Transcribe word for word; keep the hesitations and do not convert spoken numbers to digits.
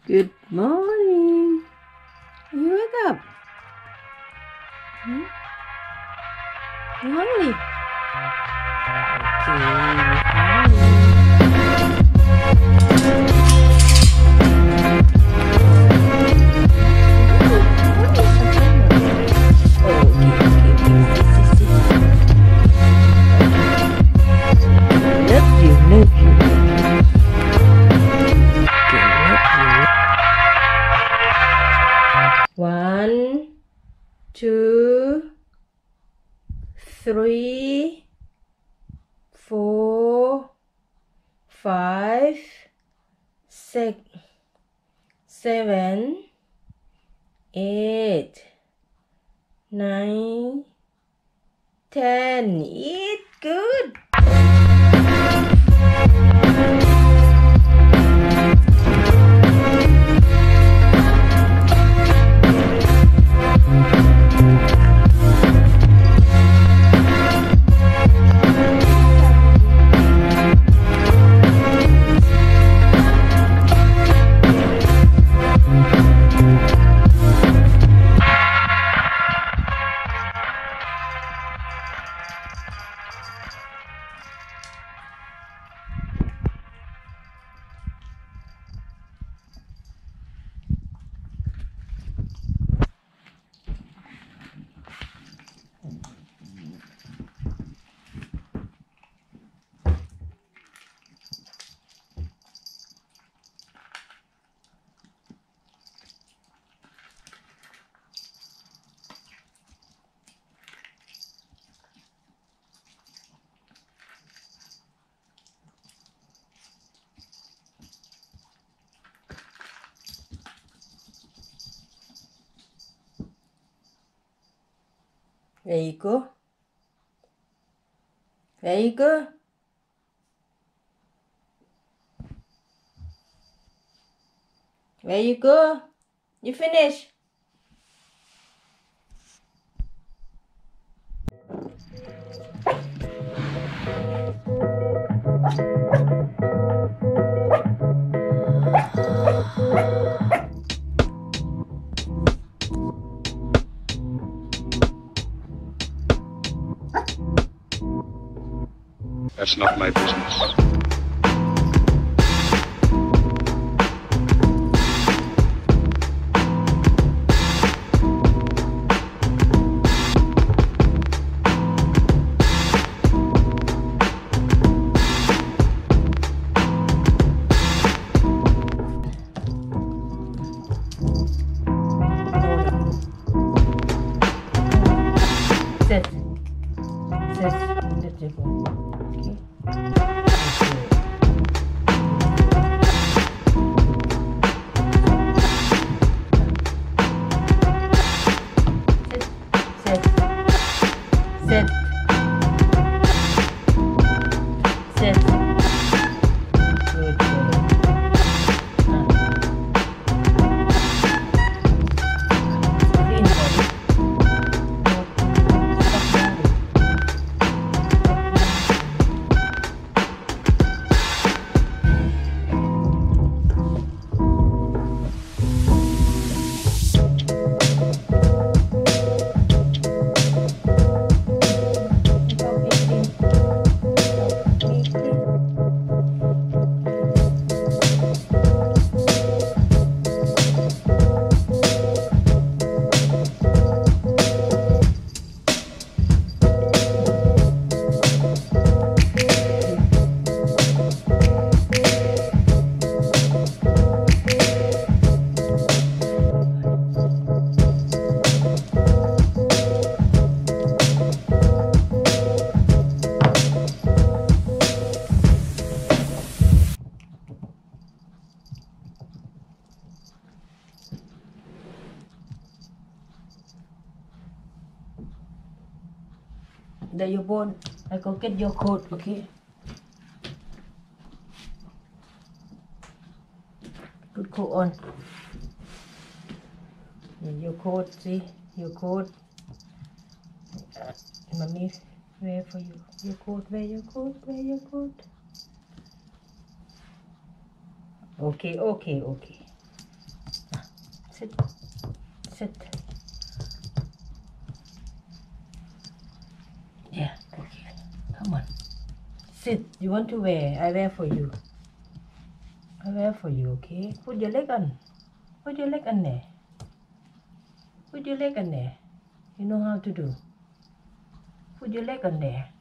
Good morning. You wake up. Hmm? You hungry? Okay, love you, love you, love you. Okay, love you. One, two, three, four, five, six, seven, eight, nine, ten. Eat good. There you go. There you go. There you go. You finish. That's not my business. Sit. Sit. Let you go. Okay. Sit. Sit. Sit. Sit. Good girl. Clean body. There you bone. I go get your coat, okay? Put coat on. Your coat, see? Your coat. Uh, mommy, wear for you. Your coat, wear your coat, wear your coat. Okay, okay, okay. sit. Yeah, okay. Come on. Sit. You want to wear? I wear for you. I wear for you, okay? Put your leg on. Put your leg on there. Put your leg on there. You know how to do. Put your leg on there.